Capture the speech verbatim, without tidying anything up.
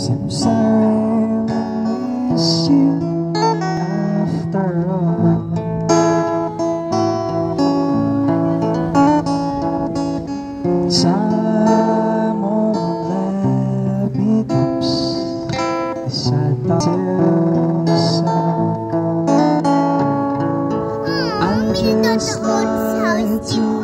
Seems I really miss you after all. Time won't let me glimpse beside the sun. I'm just like you.